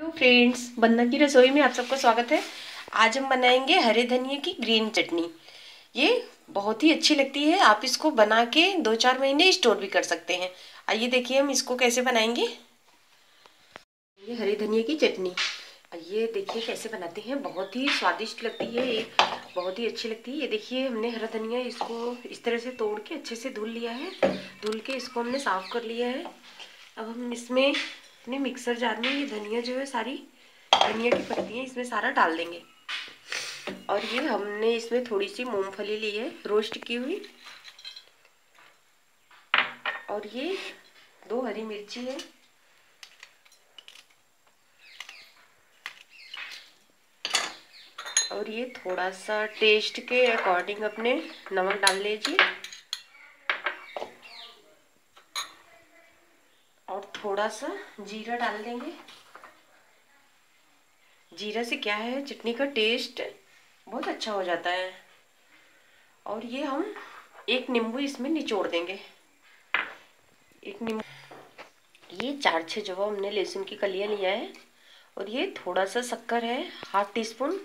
Hello friends, वंदना की रसोई में आप सबका स्वागत है। आज हम बनाएंगे हरे धनिए की ग्रीन चटनी। ये बहुत ही अच्छी लगती है। आप इसको बना के 2-4 महीने स्टोर भी कर सकते हैं। आइए देखिए हम इसको कैसे बनाएंगे। ये हरे धनिए की चटनी, ये देखिए कैसे बनाते हैं। बहुत ही स्वादिष्ट लगती है, ये बहुत ही अच्छी लगती है। ये देखिए हमने हरा धनिया इसको इस तरह से तोड़ के अच्छे से धुल लिया है। धुल के इसको हमने साफ कर लिया है। अब हम इसमें अपने मिक्सर जार में ये धनिया जो है, सारी धनिया की पत्तियां इसमें सारा डाल देंगे। और ये हमने इसमें थोड़ी सी मूंगफली ली है रोस्ट की हुई, और ये 2 हरी मिर्ची है, और ये थोड़ा सा टेस्ट के अकॉर्डिंग अपने नमक डाल लीजिए, और थोड़ा सा जीरा डाल देंगे। जीरा से क्या है, चटनी का टेस्ट बहुत अच्छा हो जाता है। और ये हम 1 नींबू इसमें निचोड़ देंगे। 1 नींबू, ये 4-6 जवा हमने लहसुन की कलियां लिया है, और ये थोड़ा सा शक्कर है, ½ टीस्पून।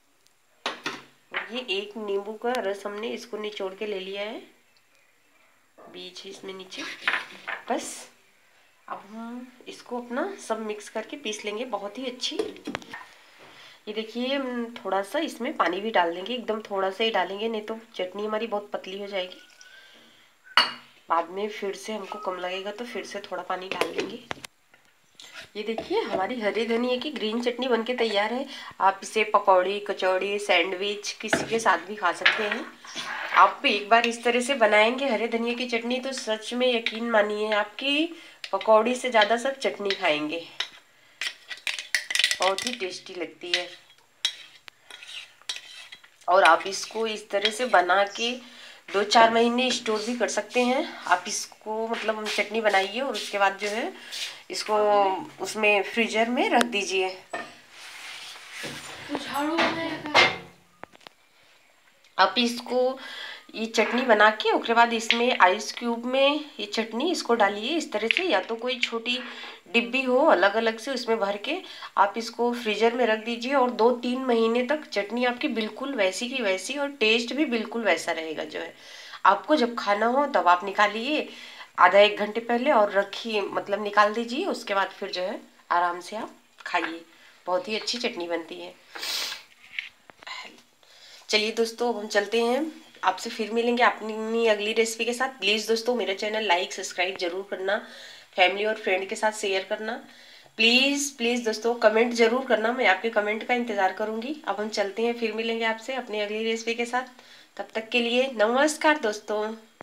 और ये 1 नींबू का रस हमने इसको निचोड़ के ले लिया है, बीज है इसमें नीचे। बस अब हम इसको अपना सब मिक्स करके पीस लेंगे बहुत ही अच्छी। ये देखिए हम थोड़ा सा इसमें पानी भी डाल देंगे, एकदम थोड़ा सा ही डालेंगे, नहीं तो चटनी हमारी बहुत पतली हो जाएगी। बाद में फिर से हमको कम लगेगा तो फिर से थोड़ा पानी डाल देंगे। ये देखिए हमारी हरे धनिए की ग्रीन चटनी बनके तैयार है। आप इसे पकौड़ी, कचौड़ी, सैंडविच किसी के साथ भी खा सकते हैं। आप भी एक बार इस तरह से बनाएंगे हरे धनिए की चटनी तो सच में यकीन मानिए आपकी पकौड़ी से ज़्यादा सब चटनी खाएंगे। बहुत ही टेस्टी लगती है। और आप इसको इस तरह से बना के 2-4 महीने स्टोर भी कर सकते हैं। आप इसको मतलब चटनी बनाइए और उसके बाद जो है इसको उसमें फ्रीजर में रख दीजिए। आप इसको ये चटनी बना के उसके बाद इसमें आइस क्यूब में ये चटनी इसको डालिए इस तरह से, या तो कोई छोटी डिब्बी हो अलग अलग से उसमें भर के आप इसको फ्रीजर में रख दीजिए, और 2-3 महीने तक चटनी आपकी बिल्कुल वैसी की वैसी और टेस्ट भी बिल्कुल वैसा रहेगा। जो है आपको जब खाना हो तब आप निकालिए ½ घंटे पहले और रखिए, मतलब निकाल दीजिए। उसके बाद फिर जो है आराम से आप खाइए। बहुत ही अच्छी चटनी बनती है। चलिए दोस्तों अब हम चलते हैं, आपसे फिर मिलेंगे अपनी अगली रेसिपी के साथ। प्लीज़ दोस्तों मेरा चैनल लाइक सब्सक्राइब जरूर करना, फैमिली और फ्रेंड के साथ शेयर करना। प्लीज़ प्लीज़ दोस्तों कमेंट जरूर करना, मैं आपके कमेंट का इंतज़ार करूँगी। अब हम चलते हैं, फिर मिलेंगे आपसे अपनी अगली रेसिपी के साथ। तब तक के लिए नमस्कार दोस्तों।